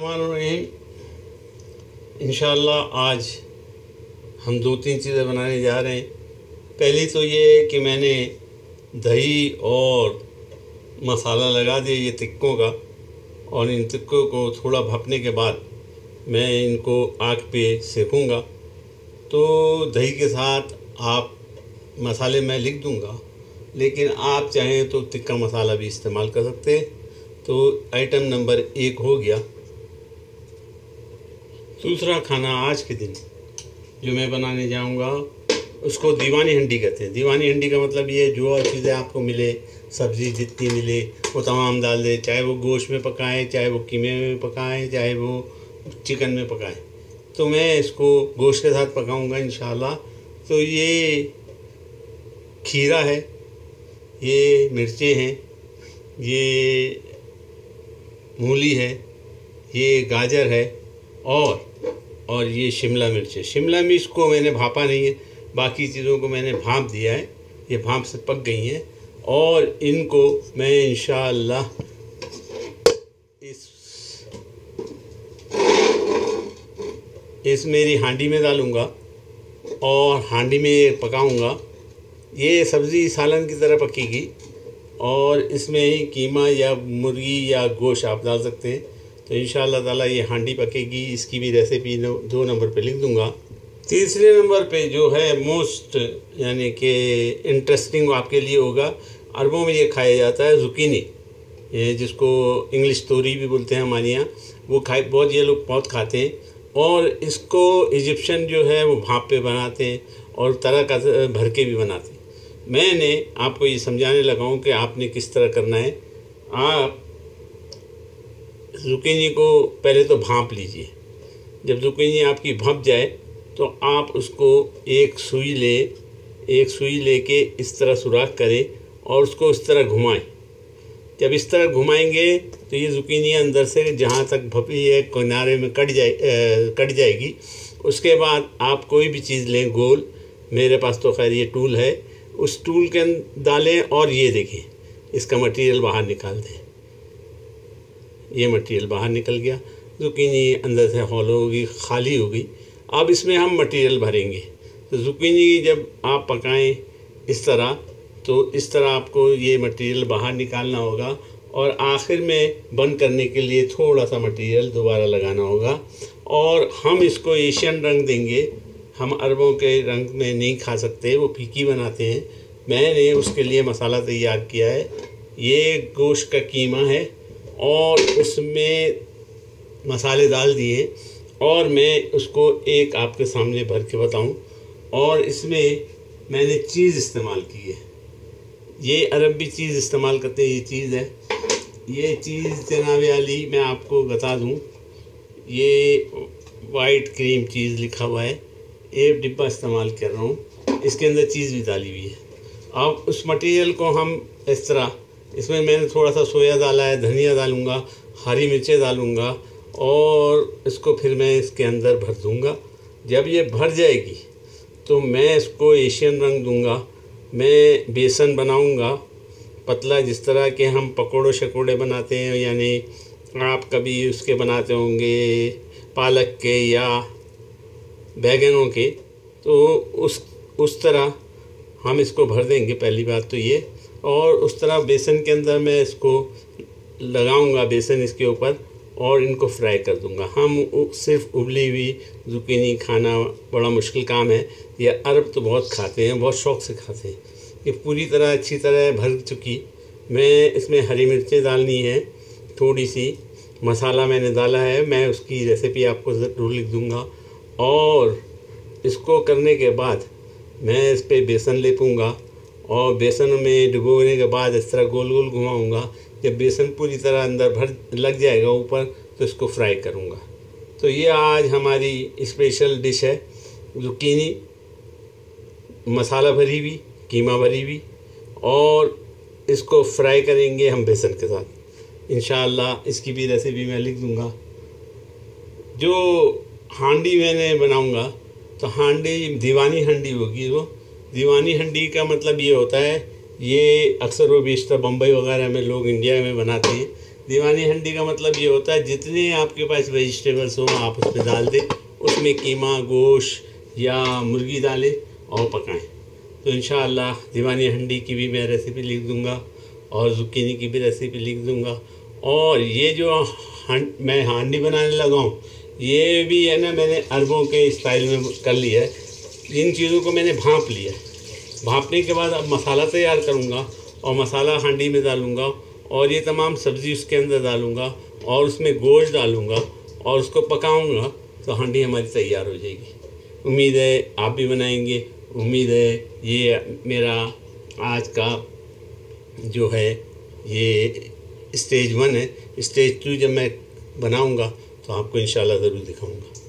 इंशाअल्लाह आज हम 2-3 चीज़ें बनाने जा रहे हैं। पहली तो ये कि मैंने दही और मसाला लगा दिया ये टिक्कों का, और इन टिक्कों को थोड़ा भपने के बाद मैं इनको आग पे सेकूँगा। तो दही के साथ आप मसाले मैं लिख दूँगा, लेकिन आप चाहें तो टिक्का मसाला भी इस्तेमाल कर सकते हैं। तो आइटम नंबर 1 हो गया। दूसरा खाना आज के दिन जो मैं बनाने जाऊंगा उसको दीवानी हंडी कहते हैं। दीवानी हंडी का मतलब ये जो और चीज़ें आपको मिले, सब्ज़ी जितनी मिले वो तमाम डाल दें, चाहे वो गोश्त में पकाएं, चाहे वो कीमे में पकाएं, चाहे वो चिकन में पकाएं। तो मैं इसको गोश्त के साथ पकाऊंगा इंशाल्लाह। तो ये खीरा है, ये मिर्चें हैं, ये मूली है, ये गाजर है और ये शिमला मिर्च है। शिमला मिर्च को मैंने भापा नहीं है, बाकी चीज़ों को मैंने भाप दिया है, ये भाप से पक गई हैं। और इनको मैं इंशाअल्लाह इस मेरी हांडी में डालूँगा और हांडी में पकाऊँगा। ये सब्ज़ी सालन की तरह पकेगी और इसमें ही कीमा या मुर्गी या गोश्त आप डाल सकते हैं। तो इंशाअल्लाह ताला ये हांडी पकेगी। इसकी भी रेसिपी 2 नंबर पे लिख दूंगा। तीसरे नंबर पे जो है मोस्ट यानी कि इंटरेस्टिंग आपके लिए होगा, अरबों में ये खाया जाता है ज़ुकीनी, ये जिसको इंग्लिश तोरी भी बोलते हैं हमारे यहाँ। वो ये लोग बहुत खाते हैं। और इसको इजिप्शियन जो है वो भाप पे बनाते हैं और तरह का भर के भी बनाते हैं। मैंने आपको ये समझाने लगा हूँ कि आपने किस तरह करना है। आप ज़ुकीनी को पहले तो भांप लीजिए। जब ज़ुकीनी आपकी भंप जाए तो आप उसको एक सुई लेके इस तरह सुराख करें और उसको इस तरह घुमाएं। जब इस तरह घुमाएंगे तो ये ज़ुकीनी अंदर से जहाँ तक भपी है किनारे में कट जाएगी। उसके बाद आप कोई भी चीज़ लें गोल, मेरे पास तो खैर ये टूल है, उस टूल के डालें और ये देखिए इसका मटेरियल बाहर निकाल दें। ये मटेरियल बाहर निकल गया, ज़ुकीनी अंदर से हॉलो होगी, खाली होगी। अब इसमें हम मटेरियल भरेंगे। तो ज़ुकीनी जब आप पकाएं इस तरह, तो इस तरह आपको ये मटेरियल बाहर निकालना होगा और आखिर में बंद करने के लिए थोड़ा सा मटेरियल दोबारा लगाना होगा। और हम इसको एशियन रंग देंगे। हम अरबों के रंग में नहीं खा सकते, वो फीकी बनाते हैं। मैंने उसके लिए मसाला तैयार किया है। ये गोश्त का कीमा है और उसमें मसाले डाल दिए और मैं उसको एक आपके सामने भर के बताऊं। और इसमें मैंने चीज़ इस्तेमाल की है, ये अरबी चीज़ इस्तेमाल करते हैं। ये चीज़ है, ये चीज़ जनाब अली मैं आपको बता दूं, ये वाइट क्रीम चीज़ लिखा हुआ है, एक डिब्बा इस्तेमाल कर रहा हूँ। इसके अंदर चीज़ भी डाली हुई है। अब उस मटेरियल को हम इस तरह, इसमें मैंने थोड़ा सा सोया डाला है, धनिया डालूँगा, हरी मिर्चें डालूँगा और इसको फिर मैं इसके अंदर भर दूँगा। जब ये भर जाएगी तो मैं इसको एशियन रंग दूँगा। मैं बेसन बनाऊँगा पतला, जिस तरह के हम पकोड़े शकोड़े बनाते हैं, यानी आप कभी उसके बनाते होंगे पालक के या बैगनों के, तो उस तरह हम इसको भर देंगे। पहली बात तो ये, और उस तरह बेसन के अंदर मैं इसको लगाऊंगा, बेसन इसके ऊपर, और इनको फ्राई कर दूंगा। हम सिर्फ उबली हुई ज़ुकीनी खाना बड़ा मुश्किल काम है। ये अरब तो बहुत खाते हैं, बहुत शौक़ से खाते हैं। ये पूरी तरह अच्छी तरह भर चुकी। मैं इसमें हरी मिर्चें डालनी है, थोड़ी सी मसाला मैंने डाला है, मैं उसकी रेसिपी आपको ज़रूर लिख दूँगा। और इसको करने के बाद मैं इस पर बेसन लेपूँगा और बेसन में डुबोने के बाद इस तरह गोल गोल घुमाऊँगा। जब बेसन पूरी तरह अंदर भर लग जाएगा ऊपर, तो इसको फ्राई करूँगा। तो ये आज हमारी स्पेशल डिश है, ज़ुकीनी मसाला भरी हुई, कीमा भरी हुई, और इसको फ्राई करेंगे हम बेसन के साथ इंशाअल्लाह। इसकी भी रेसिपी मैं लिख दूँगा। जो हांडी मैंने बनाऊँगा तो हांडी दीवानी हांडी होगी। वो दीवानी हांडी का मतलब ये होता है, ये अक्सर वो बेशतर बम्बई वगैरह में लोग इंडिया में बनाते हैं। दीवानी हंडी का मतलब ये होता है जितने आपके पास वेजिटेबल्स हों आप उसमें डाल दें, उसमें कीमा, गोश्त या मुर्गी डालें और पकाएं। तो इंशाअल्लाह दीवानी हंडी की भी मैं रेसिपी लिख दूंगा और ज़ुकीनी की भी रेसिपी लिख दूंगा। और ये जो मैं हांडी बनाने लगा हूँ ये भी है ना, मैंने अरबों के स्टाइल में कर लिया है। इन चीज़ों को मैंने भांप लिया। भांपने के बाद अब मसाला तैयार करूँगा और मसाला हांडी में डालूँगा और ये तमाम सब्ज़ी उसके अंदर डालूँगा और उसमें गोश्त डालूँगा और उसको पकाऊँगा तो हांडी हमारी तैयार हो जाएगी। उम्मीद है आप भी बनाएंगे। उम्मीद है ये मेरा आज का जो है ये स्टेज 1 है। स्टेज 2 जब मैं बनाऊँगा तो आपको इंशाल्लाह ज़रूर दिखाऊँगा।